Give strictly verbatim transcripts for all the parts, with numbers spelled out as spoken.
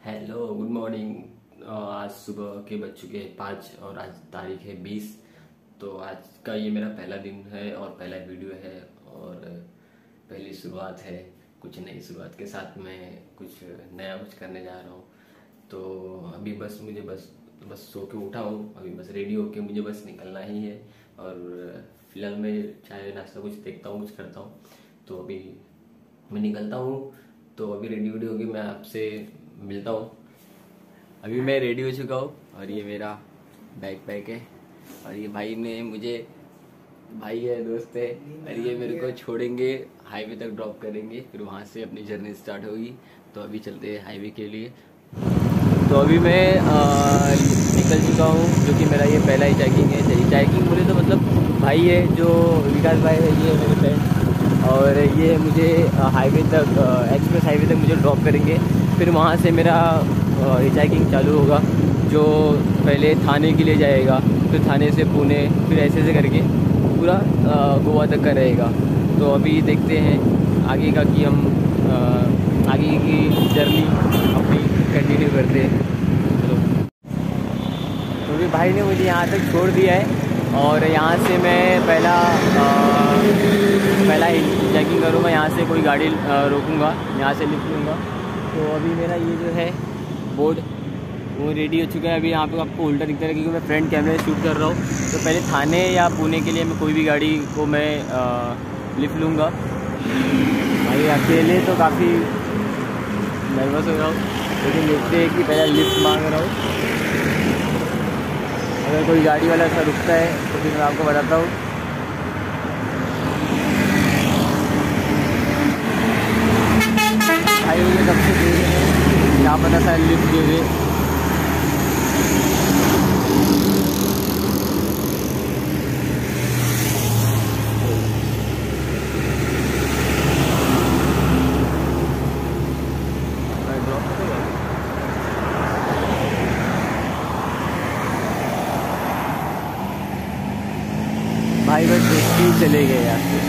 Hello, good morning. आज सुबह के बज चुके हैं पाँच और आज तारीख है बीस। तो आज का ये मेरा पहला दिन है और पहला वीडियो है और पहली शुरुआत है। कुछ नई शुरुआत के साथ मैं कुछ नया कुछ करने जा रहा हूँ। तो अभी बस मुझे बस बस सो के उठा हूँ, अभी बस रेडी होके मुझे बस निकलना ही है। और फिलहाल मैं चाय नाश्ता कुछ देखता हूँ, कुछ करता हूँ। तो अभी मैं निकलता हूँ। तो अभी रेडी वेडी होके मैं आपसे मिलता हूँ। अभी मैं रेडी हो चुका हूँ और ये मेरा बैग पैक है और ये भाई ने मुझे भाई है, दोस्त है, और ये मेरे को छोड़ेंगे, हाईवे तक ड्रॉप करेंगे, फिर वहाँ से अपनी जर्नी स्टार्ट होगी। तो अभी चलते हैं हाईवे के लिए। तो अभी मैं आ, निकल चुका हूँ, जो कि मेरा ये पहला ही चेकिंग है। सही चेकिंग बोले तो मतलब भाई है जो विकास भाई है, ये मेरे फ्रेंड, और ये मुझे हाईवे तक एक्सप्रेस हाईवे तक मुझे ड्रॉप करेंगे। फिर वहाँ से मेरा हिचाइकिंग चालू होगा, जो पहले थाने के लिए जाएगा, फिर थाने से पुणे, फिर ऐसे ऐसे करके पूरा गोवा तक का रहेगा। तो अभी देखते हैं आगे का कि हम आ, आगे की जर्नी अपनी कंटिन्यू करते हैं। चलो, तो अभी भाई ने मुझे यहाँ तक छोड़ दिया है और यहाँ से मैं पहला आ, पहला चेकिंग करूँगा। यहाँ से कोई गाड़ी रोकूँगा, यहाँ से लिफ्ट लूँगा। तो अभी मेरा ये जो है बोर्ड वो रेडी हो चुका है। अभी यहाँ पे आपको उल्टा दिखता है क्योंकि मैं फ्रंट कैमरे शूट कर रहा हूँ। तो पहले थाने या पुणे के लिए मैं कोई भी गाड़ी को मैं आ, लिफ्ट लूँगा। भाई अकेले तो काफ़ी नर्वस हो रहा हूँ, लेकिन देखते हैं कि पहले लिफ्ट मांग रहा हूँ। अगर कोई गाड़ी वाला ऐसा रुकता है तो फिर मैं आपको बताता हूँ। भाई मुझे कब से दे रहे हैं, क्या पता था लिफ्ट दे दे। भाई बस देखते ही चले गए यहाँ से।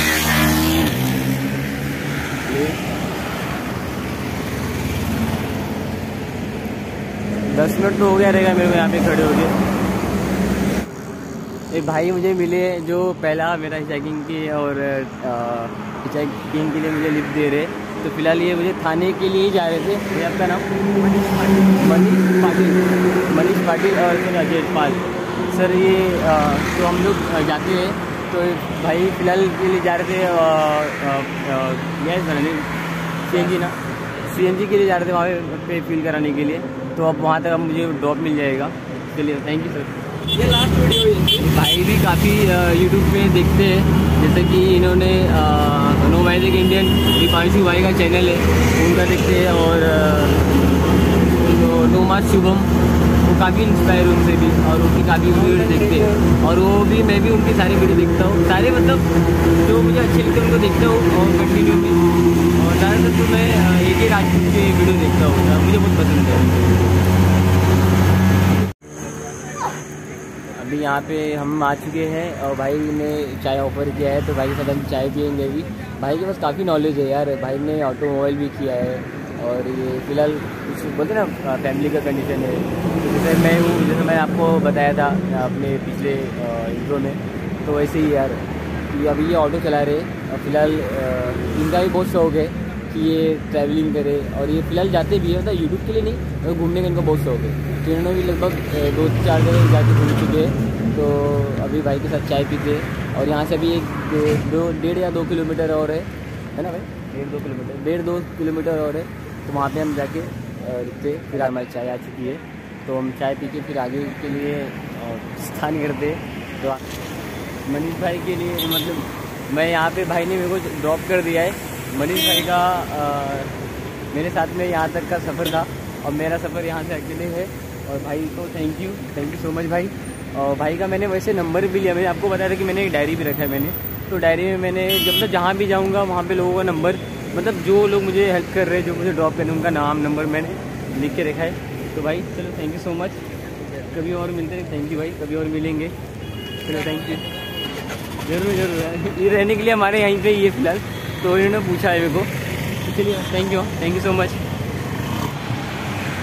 दस मिनट तो हो गया रहेगा मेरे को यहाँ पे खड़े हो गए। एक भाई मुझे मिले जो पहला मेरा चेकिंग की और चेकिंग के लिए मुझे लिफ्ट दे रहे। तो फिलहाल ये मुझे थाने के लिए ही जा रहे थे। ये आपका नाम? मनीष पाटिल। मनीष पाटिल मनीष पाटिल और फिर अजय पाल सर। ये आ, तो हम लोग जाते हैं। तो भाई फिलहाल के लिए जा रहे थे गैस बनाने, सी एन जी ना सी एन जी के लिए जा रहे थे वहाँ पे फील कराने के लिए। तो अब वहाँ तक अब मुझे ड्रॉप मिल जाएगा। चलिए, थैंक यू सर। ये लास्ट वीडियो है। भाई भी काफ़ी यूट्यूब पे देखते हैं, जैसे कि इन्होंने नो मैजिक इंडियन दीपांशु भाई का चैनल है, उनका देखते हैं। और नो मार्च शुभम, वो काफ़ी इंस्पायर उनसे भी, और उनकी काफ़ी वीडियो देखते हैं। और वो भी, मैं भी उनकी सारी वीडियो देखता हूँ, सारे मतलब जो मुझे अच्छे लगते हैं उनको देखता हूँ और कंटिन्यू भी। और ज़्यादातर तो मैं एक ही राजपूत की वीडियो देखता हूँ, मुझे बहुत पसंद है। अभी यहाँ पे हम आ चुके हैं और भाई ने चाय ऑफ़र किया है, तो भाई के साथ हम चाय पियेंगे अभी। भाई के पास काफ़ी नॉलेज है यार, भाई ने ऑटोमोबाइल भी किया है। और ये फिलहाल कुछ बोलते ना फैमिली का कंडीशन है। तो जैसे मैं हूँ, जैसे मैंने आपको बताया था अपने पिछले इंट्रो में, तो वैसे ही यार कि अभी ये ऑटो चला रहे और फिलहाल इनका भी बहुत शौक है कि ये ट्रैवलिंग करे। और ये फिलहाल जाते भी है, मतलब यूट्यूब के लिए नहीं, तो घूमने का इनको बहुत शौक है। तो इन्होंने भी लगभग दो चार जगह जाके घूम चुके हैं। तो अभी भाई के साथ चाय पीते। और यहाँ से अभी एक दो डेढ़ या दो किलोमीटर और है है ना भाई? डेढ़ दो किलोमीटर डेढ़ दो किलोमीटर और है। तो वहाँ पे हम जाके रुकते। फिर हमारी चाय आ चुकी है, तो हम चाय पी के फिर आगे के लिए स्थान करते। तो मनीष भाई के लिए, मतलब मैं यहाँ पे भाई ने मेरे को ड्रॉप कर दिया है। मनीष भाई का आ, मेरे साथ में यहाँ तक का सफ़र था और मेरा सफ़र यहाँ से अकेले है। और भाई को thank you thank you so much भाई। और भाई का मैंने वैसे नंबर भी लिया, मैंने आपको बताया था कि मैंने एक डायरी भी रखा है मैंने। तो डायरी में मैंने जब तक जहाँ भी जाऊँगा वहाँ पे लोगों का नंबर, मतलब जो लोग मुझे हेल्प कर रहे हैं, जो मुझे ड्रॉप करने, उनका नाम नंबर मैंने लिख के रखा है। तो भाई चलो, थैंक यू सो मच। कभी और मिलते हैं। थैंक यू भाई, कभी और मिलेंगे। चलो, थैंक यू। जरूर जरूर, ये रहने के लिए हमारे यहीं पे ये फिलहाल, तो इन्होंने पूछा है मेरे को। चलिए, thank you thank you so much.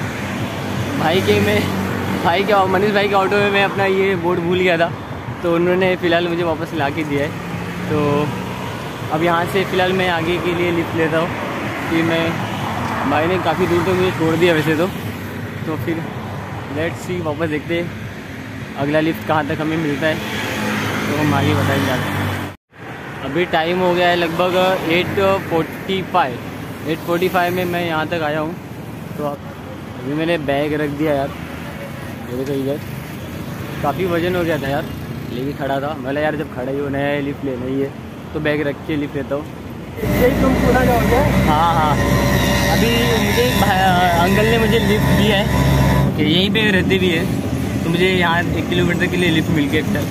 भाई के मैं भाई के मनीष भाई के ऑटो में मैं अपना ये बोर्ड भूल गया था, तो उन्होंने फ़िलहाल मुझे वापस ला के दिया है। तो अब यहाँ से फ़िलहाल मैं आगे के लिए लिफ्ट लेता हूँ कि मैं भाई ने काफ़ी दूर तक मुझे छोड़ दिया वैसे तो तो फिर लेट्स सी, वापस देखते हैं अगला लिफ्ट कहाँ तक हमें मिलता है, तो हम आगे बताएंगे आपको। अभी टाइम हो गया है लगभग eight forty five eight forty five में मैं यहाँ तक आया हूँ। तो अभी मैंने बैग रख दिया यार, मेरे को इधर काफ़ी वजन हो गया था यार, लेके खड़ा था। मैं यार जब खड़ा ही होना है, लिफ्ट लेना ही है, तो बैग रख के लिफ्ट लेता हूँ। यही तुम पूरा जाओगे? हाँ हाँ, अभी मुझे अंकल ने मुझे लिफ्ट दिया है कि यहीं पे रहते भी है, तो मुझे यहाँ एक किलोमीटर के लिए लिफ्ट मिल गया फिर।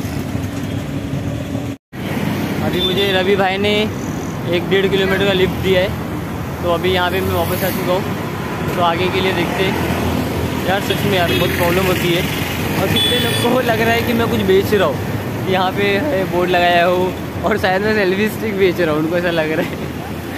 अभी मुझे रवि भाई ने एक डेढ़ किलोमीटर का लिफ्ट दिया है, तो अभी यहाँ पे मैं वापस आ चुका हूँ। तो आगे के लिए देखते यार, सच में यार बहुत प्रॉब्लम होती है, और कितने लोग को लग रहा है कि मैं कुछ बेच रहा हूँ, यहाँ पे है बोर्ड लगाया हूँ और शायद मैं सेल्फी स्टिक बेच रहा हूँ, उनको ऐसा लग रहा है।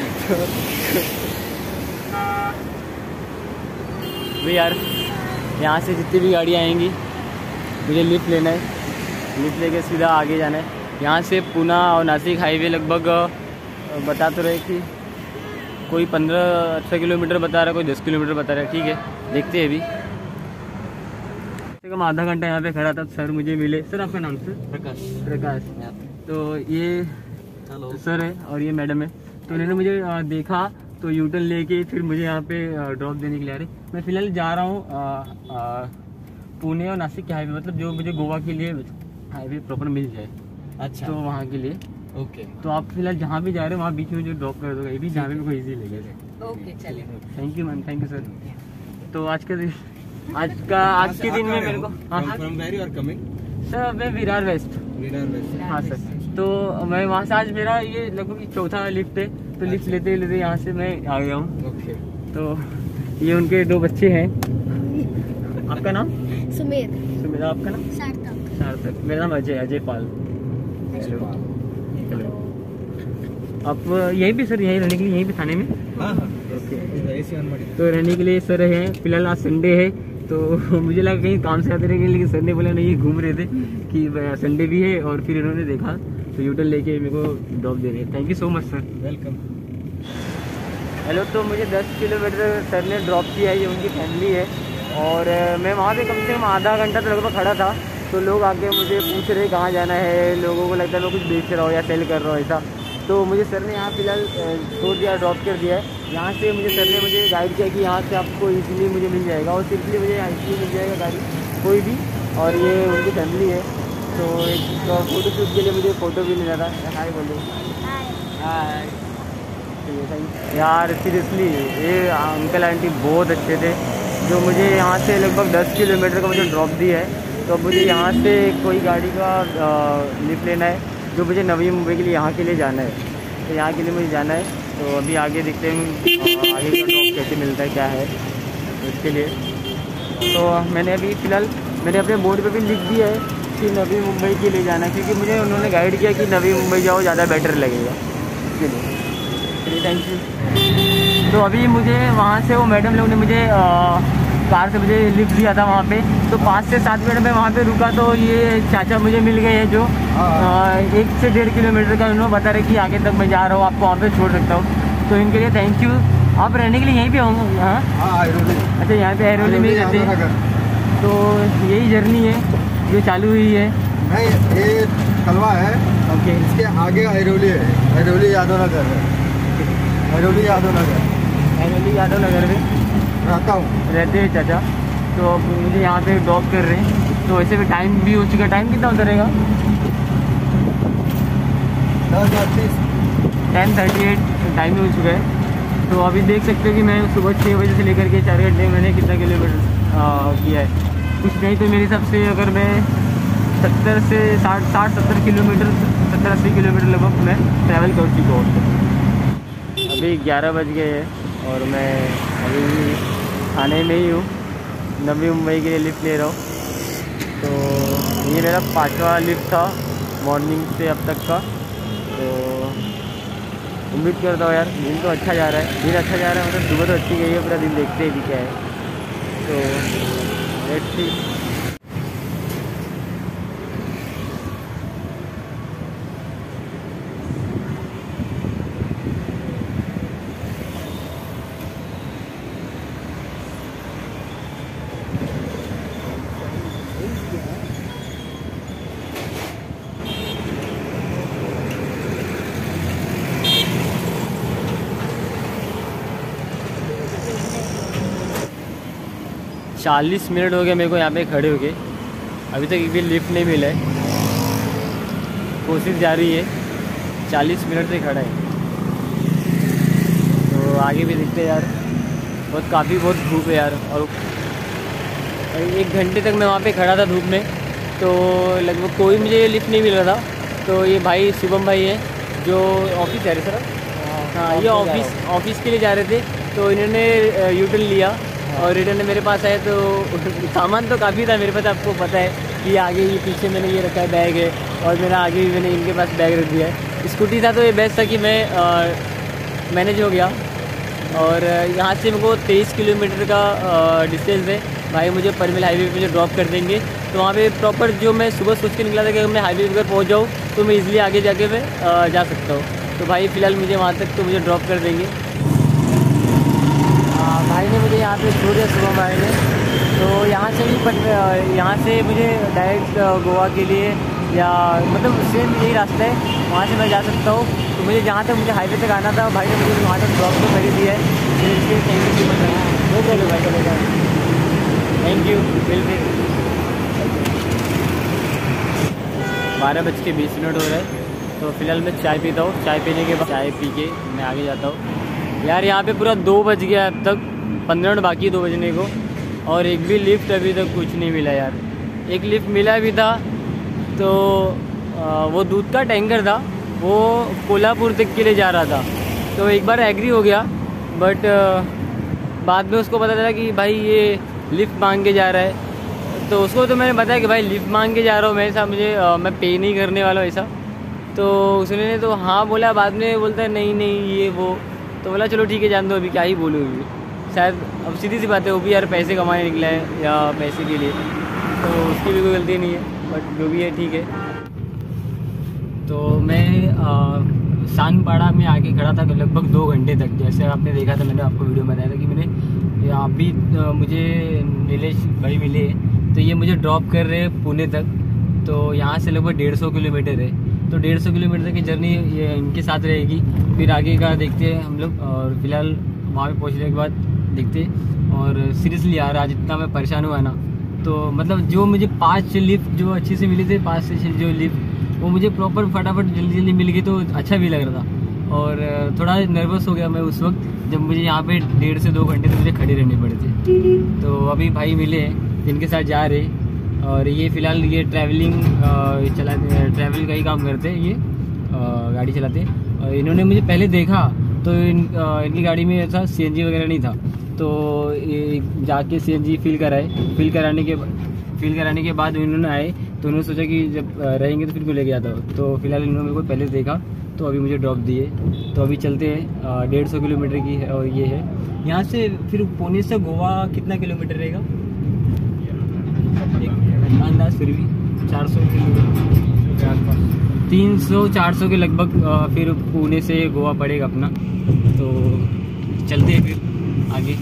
तो यार यहाँ से जितनी भी गाड़ियाँ आएंगी मुझे लिफ्ट लेना है, लिफ्ट लेके सीधा आगे जाना है। यहाँ से पूना और नासिक हाईवे लगभग बता तो रहे कि कोई पंद्रह अठारह किलोमीटर बता रहा है, कोई दस किलोमीटर बता रहा है। ठीक है, देखते हैं अभी। कम आधा घंटा यहाँ पे खड़ा था, सर मुझे मिले। सर आपका नाम? सर प्रकाश। प्रकाश। तो ये तो सर है और ये मैडम है। तो उन्होंने मुझे देखा तो यूटर्न लेके फिर मुझे यहाँ पे ड्रॉप देने के लिए आ रही। मैं फ़िलहाल जा रहा हूँ पुणे और नासिक के हाईवे, मतलब जो मुझे गोवा के लिए हाईवे प्रॉपर मिल जाए। अच्छा, तो वहाँ के लिए ओके। तो आप फिलहाल जहाँ भी जा रहे हो वहाँ बीच में जो ड्रॉप कर दोगे, ये भी जहाँ भी कोई इजी लगेगा। ओके चलिए, thank you ma'am, thank you sir. तो आज का दिन आज का आज के दिन में मेरे को सर मैं विरार वेस्ट विरार वेस्ट हाँ सर। तो मैं वहाँ से आज मेरा ये लगभग चौथा लिफ्ट है, तो लिफ्ट लेते लेते यहाँ से मैं आ गया हूँ। ओके। तो ये उनके दो बच्चे हैं। आपका नाम? सुमेर। सुमेर। आपका नाम? सार्थक। सार्थक। मेरा नाम अजय, अजय पाल। हेलो। हेलो। आप यहीं पे सर, यहीं रहने के लिए यहीं पे थाने में? हाँ हाँ। ओके। तो रहने के लिए सर हैं। फिलहाल आज संडे है, तो मुझे लगा कहीं काम से आते रहेंगे, लेकिन सर ने बोला नहीं, ये घूम रहे थे कि संडे भी है, और फिर इन्होंने देखा तो यूटर्न लेके मेरे को ड्रॉप दे रहे हैं। Thank you so much sir. Welcome. Hello. तो मुझे दस किलोमीटर सर ने ड्रॉप किया है, ये उनकी फैमिली है, और मैं वहाँ पे कम से कम आधा घंटा तो लगभग खड़ा था। तो लोग आके मुझे पूछ रहे कहाँ जाना है, लोगों को लगता है मैं कुछ बेच रहा हूँ या सेल कर रहा हूँ ऐसा। तो मुझे सर ने यहाँ फिलहाल छोड़ दिया, ड्रॉप कर दिया है। यहाँ से मुझे सर ने मुझे गाइड किया कि यहाँ से आपको इजीली मुझे मिल जाएगा, और सिंपली मुझे इजीली मिल जाएगा गाड़ी कोई भी। और ये उनकी फैमिली है, तो एक तो फ़ोटो शूट के लिए मुझे फ़ोटो भी लेना था। हाय बोलो। हाय। यार सीरियसली ये अंकल आंटी बहुत अच्छे थे, जो मुझे यहाँ से लगभग दस किलोमीटर का मुझे ड्रॉप दिया है। तो मुझे यहाँ से कोई गाड़ी का लिफ्ट लेना है, जो मुझे नवी मुंबई के लिए यहाँ के लिए जाना है, तो यहाँ के लिए मुझे जाना है। तो अभी आगे देखते हैं आगे का ड्रॉप कैसे मिलता है, क्या है उसके लिए। तो मैंने अभी फ़िलहाल मैंने अपने बोर्ड पे भी लिख दिया है कि नवी मुंबई के लिए जाना है, क्योंकि मुझे उन्होंने गाइड किया कि नवी मुंबई जाओ, ज़्यादा बेटर लगेगा इसके लिए। चलिए थैंक यू। तो अभी मुझे वहाँ से वो मैडम लोग ने मुझे आ, कार से मुझे लिफ्ट दिया था वहाँ पे। तो पाँच से सात मिनट में वहाँ पे रुका, तो ये चाचा मुझे मिल गए हैं, जो आ, एक से डेढ़ किलोमीटर का उन्होंने बता रहे कि आगे तक मैं जा रहा हूँ, आपको वहाँ पे छोड़ सकता हूँ। तो इनके लिए थैंक यू। आप रहने के लिए यहीं पे होंगे? हाँ हाँ, अच्छा यहाँ पे हैरोली में ही रहते हैं। तो यही जर्नी है जो चालू हुई है। नहीं, ये कलवा है। ओके। इसके आगे हैरोली है, हैरोली यादव नगर है, हैरोली यादव नगर हैरोली यादव नगर में रहता हूँ, रहते हैं चाचा। तो मुझे यहाँ पे ड्रॉप कर रहे हैं, तो वैसे भी टाइम भी हो चुका। टाइम कितना होता रहेगा? दस अड़तीस टेन थर्टी एट टाइम हो चुका है। तो अभी देख सकते हो कि मैं सुबह छः बजे से लेकर के चार घंटे मैंने कितना किलोमीटर किया है। कुछ नहीं तो मेरे हिसाब से अगर मैं सत्तर से साठ साठ सत्तर किलोमीटर सत्तर अस्सी किलोमीटर लगभग मैं ट्रैवल कर चुका हूँ। अभी ग्यारह बज गए हैं और मैं अभी थाने में ही हूँ, नवी मुंबई के लिए लिफ्ट ले रहा हूँ। तो ये मेरा पाँचवा लिफ्ट था मॉर्निंग से अब तक का। तो उम्मीद करता हूँ यार दिन तो अच्छा जा रहा है, दिन अच्छा जा रहा है, मतलब सुबह तो अच्छी गई है, पूरा दिन देखते हैं भी क्या है। तो लेट्स सी। चालीस मिनट हो गए मेरे को यहाँ पे खड़े हो गए, अभी तक एक भी लिफ्ट नहीं मिला है। कोशिश जारी है, चालीस मिनट से खड़ा है। तो आगे भी दिखते यार, बहुत काफ़ी बहुत धूप है यार। और एक घंटे तक मैं वहाँ पे खड़ा था धूप में, तो लगभग कोई मुझे लिफ्ट नहीं मिल रहा था। तो ये भाई शुभम भाई है जो ऑफिस जा रहे सर, हाँ ये ऑफिस ऑफिस के लिए जा रहे थे। तो इन्होंने यू टर्न लिया और रिटर्न मेरे पास आए। तो सामान तो काफ़ी था मेरे पास, आपको पता है कि आगे ये पीछे मैंने ये रखा है बैग है, और मेरा आगे भी मैंने इनके पास बैग रख दिया है। स्कूटी था तो ये बेस्ट था कि मैं मैनेज हो गया। और यहाँ से मेरे को तेईस किलोमीटर का डिस्टेंस है। भाई मुझे परमिल हाईवे पे मुझे ड्रॉप कर देंगे, तो वहाँ पे प्रॉपर जो मैं सुबह सोच के निकला था कि अगर मैं हाईवे पर पहुँच जाऊँ तो मैं इजीली आगे जाके मैं जा सकता हूँ। तो भाई फ़िलहाल मुझे वहाँ तक तो मुझे ड्रॉप कर देंगे। भाई ने मुझे यहाँ पे छोड़ दिया सुबह भाई ने। तो यहाँ से भी पट यहाँ से मुझे डायरेक्ट गोवा के लिए या मतलब सेम यही रास्ता है, वहाँ से मैं जा सकता हूँ। तो मुझे जहाँ तक मुझे हाईवे तक आना था, भाई ने मुझे वहाँ तक ड्रॉप तो कर ही दिया है। इसलिए थैंक यू सो मच भाई, चलो भाई चलेगा, थैंक यू। मिलते बारह बज के बीस मिनट हो रहे हैं। तो फिलहाल मैं चाय पीता हूँ, चाय पीने के बाद चाय पी के मैं आगे जाता हूँ। यार यहाँ पे पूरा दो बज गया, अब तक पंद्रह मिनट बाकी है दो बजने को, और एक भी लिफ्ट अभी तक कुछ नहीं मिला यार। एक लिफ्ट मिला भी था तो आ, वो दूध का टैंकर था, वो कोल्हापुर तक के लिए जा रहा था। तो एक बार एग्री हो गया, बट बाद में उसको पता चला कि भाई ये लिफ्ट मांग के जा रहा है। तो उसको तो मैंने बताया कि भाई लिफ्ट मांग के जा रहा हूँ मैं, ऐसा मुझे आ, मैं पे नहीं करने वाला हूँ ऐसा। तो उसने तो हाँ बोला, बाद में बोलता है नहीं नहीं ये वो। तो बोला चलो ठीक है जान दो, अभी क्या ही बोलूँ अभी। शायद अब सीधी सी बात है, वो भी यार पैसे कमाने निकला है या पैसे के लिए, तो उसकी भी कोई गलती नहीं है, बट जो भी है ठीक है। तो मैं सांगपाड़ा में आके खड़ा था लगभग दो घंटे तक। जैसे आपने देखा था, मैंने आपको वीडियो में बताया था कि मैंने अभी मुझे नीलेश भाई मिले, तो ये मुझे ड्रॉप कर रहे हैं पुणे तक। तो यहाँ से लगभग डेढ़ सौ किलोमीटर है, तो डेढ़ सौ किलोमीटर की जर्नी ये इनके साथ रहेगी। फिर आगे का देखते हैं हम लोग, और फिलहाल वहाँ पे पहुँचने के बाद देखते। और सीरियसली यार आज इतना मैं परेशान हुआ ना, तो मतलब जो मुझे पांच लिफ्ट जो अच्छे से मिले थे, पांच से छः जो लिफ्ट, वो मुझे प्रॉपर फटाफट जल्दी जल्दी मिल गई, तो अच्छा भी लग रहा था। और थोड़ा नर्वस हो गया मैं उस वक्त जब मुझे यहाँ पे डेढ़ से दो घंटे तो मुझे खड़े रहने पड़े थे। तो अभी भाई मिले हैं जिनके साथ जा रहे, और ये फ़िलहाल ये ट्रैवलिंग चला ट्रैवल का ही काम करते हैं, ये गाड़ी चलाते। और इन्होंने मुझे पहले देखा तो इन, इनकी गाड़ी में ऐसा सीएनजी वगैरह नहीं था, तो ये जाके सीएनजी फिल कराए। फिल कराने के फिल कराने के बाद इन्होंने आए, तो उन्होंने सोचा कि जब रहेंगे तो फिर मैं लेके आता हूँ। तो फिलहाल इन्होंने मेरे को पहले देखा, तो अभी मुझे ड्रॉप दिए। तो अभी चलते हैं, डेढ़ सौ किलोमीटर की है और ये है। यहाँ से फिर पुणे से गोवा कितना किलोमीटर रहेगा एक अंदाज, फिर भी चार सौ किलोमीटर के आसपास, तीन सौ चार सौ के लगभग फिर पुणे से गोवा पड़ेगा अपना। तो चलते हैं फिर आगे।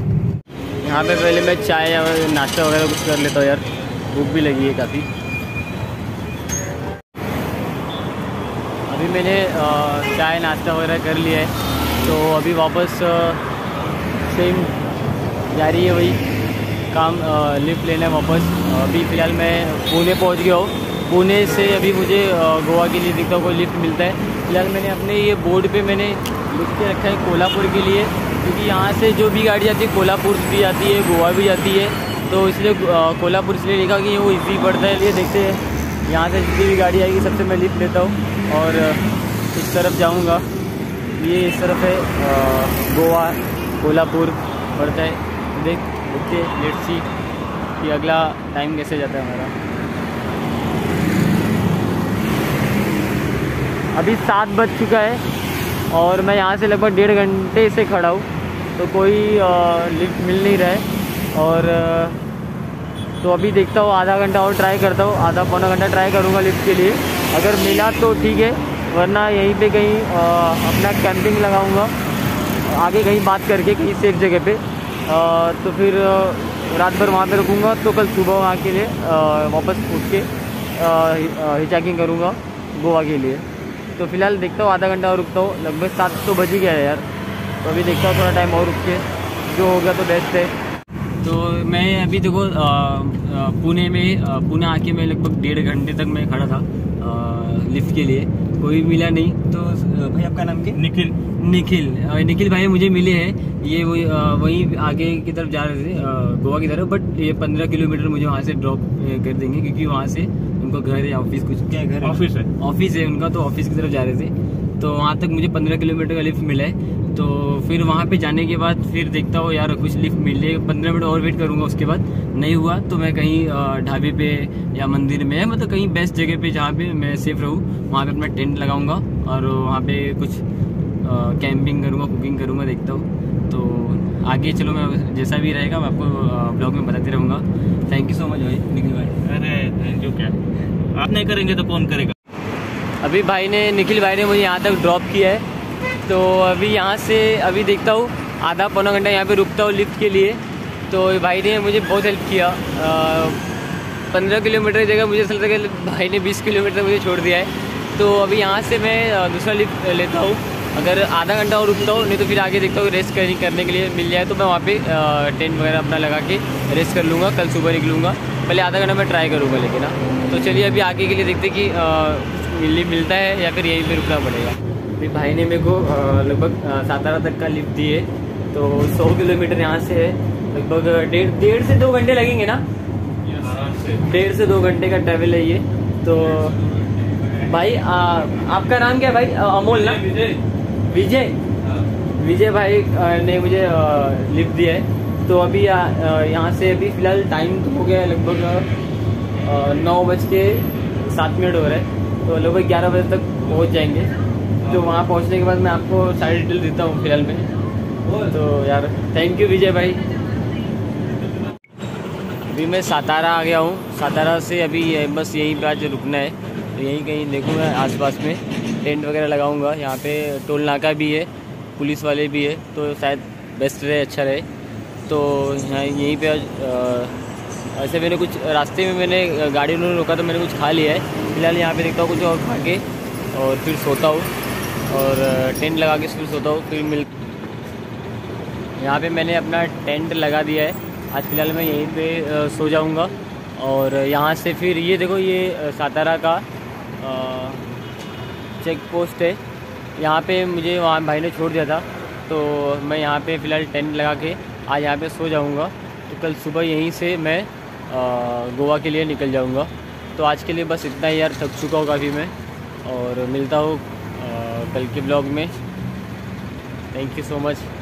यहाँ पे पहले मैं चाय और नाश्ता वगैरह कुछ कर लेता हूँ यार, भूख भी लगी है काफ़ी। मैंने चाय नाश्ता वगैरह कर लिया है, तो अभी वापस सेम जारी है वही काम, लिफ्ट लेना है वापस। अभी फ़िलहाल मैं पुणे पहुंच गया हूँ। पुणे से अभी मुझे गोवा के लिए दिखता है कोई लिफ्ट मिलता है। फ़िलहाल मैंने अपने ये बोर्ड पे मैंने लिख के रखा है कोल्हापुर के लिए, क्योंकि यहाँ से जो भी गाड़ी जाती है कोल्हापुर भी जाती है, गोवा भी जाती है, तो इसलिए कोल्हापुर इसलिए लिखा कि वो इजी पड़ता है। ये देखते हैं यहाँ से जितनी भी गाड़ी आएगी सबसे मैं लिफ्ट लेता हूँ और इस तरफ जाऊँगा। ये इस तरफ है गोवा कोल्हापुर पड़ता है। देख देखते लेट्स सी कि अगला टाइम कैसे जाता है हमारा। अभी सात बज चुका है और मैं यहाँ से लगभग डेढ़ घंटे से खड़ा हूँ, तो कोई लिफ्ट मिल नहीं रहा है। और तो अभी देखता हूँ आधा घंटा और ट्राई करता हूँ, आधा पौना घंटा ट्राई करूँगा लिफ्ट के लिए। अगर मिला तो ठीक है, वरना यहीं पे कहीं आ, अपना कैंपिंग लगाऊँगा आगे कहीं बात करके कहीं सेफ जगह पे। आ, तो फिर रात भर वहाँ पे रुकूँगा, तो कल सुबह वहाँ के लिए आ, वापस उठ के हिचाकिंग करूँगा गोवा के लिए। तो फिलहाल देखता हूँ आधा घंटा और रुकता हूँ, लगभग सात तो बज ही गया है यार। तो अभी देखता हूँ थोड़ा टाइम और रुक के, जो हो गया तो बेस्ट है। तो मैं अभी देखो पुणे में पुणे आके मैं लगभग डेढ़ घंटे तक मैं खड़ा था आ, लिफ्ट के लिए, कोई मिला नहीं। तो भाई आपका नाम क्या? निखिल। निखिल निखिल भाई मुझे मिले हैं, ये वही वहीं आगे की तरफ जा रहे थे गोवा की तरफ, बट ये पंद्रह किलोमीटर मुझे वहाँ से ड्रॉप कर देंगे, क्योंकि वहाँ से उनको घर या ऑफिस कुछ क्या घर ऑफिस है ऑफिस है उनका, तो ऑफिस की तरफ जा रहे थे। तो वहाँ तक मुझे पंद्रह किलोमीटर का लिफ्ट मिला है। तो फिर वहाँ पे जाने के बाद फिर देखता हूँ यार कुछ लिफ्ट मिले, पंद्रह मिनट और वेट करूँगा। उसके बाद नहीं हुआ तो मैं कहीं ढाबे पे या मंदिर में, मतलब कहीं बेस्ट जगह पे जहाँ पे मैं सेफ रहूँ, वहाँ पे अपना टेंट लगाऊंगा और वहाँ पे कुछ कैंपिंग करूँगा, कुकिंग करूँगा, देखता हूँ। तो आगे चलो मैं जैसा भी रहेगा मैं आपको ब्लॉग में बताते रहूँगा। थैंक यू सो मच भाई निखिल भाई। अरे थैंक यू, क्या आप नहीं करेंगे तो कौन करेगा। अभी भाई ने निखिल भाई ने मुझे यहाँ तक ड्रॉप किया है, तो अभी यहाँ से अभी देखता हूँ आधा पौना घंटा यहाँ पे रुकता हूँ लिफ्ट के लिए। तो भाई ने मुझे बहुत हेल्प किया, पंद्रह किलोमीटर की जगह मुझे ऐसा लगता है कि भाई ने बीस किलोमीटर मुझे छोड़ दिया है। तो अभी यहाँ से मैं दूसरा लिफ्ट लेता हूँ, अगर आधा घंटा और रुकता हूँ, नहीं तो फिर आगे देखता हूँ रेस्ट करने करने के लिए मिल जाए तो मैं वहाँ पे टेंट वगैरह अपना लगा के रेस्ट कर लूँगा, कल सुबह निकलूँगा। पहले आधा घंटा मैं ट्राई करूँगा लेकिन ना। तो चलिए अभी आगे के लिए देखते कि मिल मिलता है या फिर यहीं पे रुकना पड़ेगा। अभी भाई ने मेरे को लगभग सातारा तक का लिफ्ट दिए, तो सौ किलोमीटर यहाँ से है, लगभग डेढ़ डेढ़ से दो घंटे लगेंगे ना, डेढ़ से दो घंटे का ट्रैवल है ये। तो भाई आ, आपका नाम क्या है भाई? अमोल ना? विजय। विजय भाई ने मुझे लिफ्ट दिया है। तो अभी यहाँ से अभी फ़िलहाल टाइम तो हो गया है लगभग नौ बज के सात मिनट हो रहे हैं, तो लगभग ग्यारह बजे तक पहुँच जाएंगे। तो वहाँ पहुँचने के बाद मैं आपको सारी डिटेल देता हूँ फिलहाल में। तो यार थैंक यू विजय भाई। अभी मैं सातारा आ गया हूँ, सातारा से अभी बस यहीं पे आज रुकना है, तो यहीं कहीं देखूँगा आसपास में टेंट वगैरह लगाऊंगा। यहाँ पे टोल नाका भी है, पुलिस वाले भी है, तो शायद बेस्ट रहे, अच्छा रहे। तो यहाँ यहीं पे ऐसे मैंने कुछ रास्ते में मैंने गाड़ी उन्होंने रोका तो मैंने कुछ खा लिया है। फिलहाल यहाँ पे देखता हूँ कुछ और खा के और फिर सोता हूँ और टेंट लगा के फिर सोता हूँ। फिर मिल यहाँ पे मैंने अपना टेंट लगा दिया है, आज फ़िलहाल मैं यहीं पे सो जाऊँगा। और यहाँ से फिर ये देखो ये सातारा का चेक पोस्ट है, यहाँ पे मुझे वहाँ भाई ने छोड़ दिया था, तो मैं यहाँ पे फ़िलहाल टेंट लगा के आज यहाँ पे सो जाऊँगा। तो कल सुबह यहीं से मैं आ, गोवा के लिए निकल जाऊँगा। तो आज के लिए बस इतना ही यार, थक चुका हूँ काफ़ी मैं, और मिलता हूँ कल के ब्लॉग में। Thank you so much.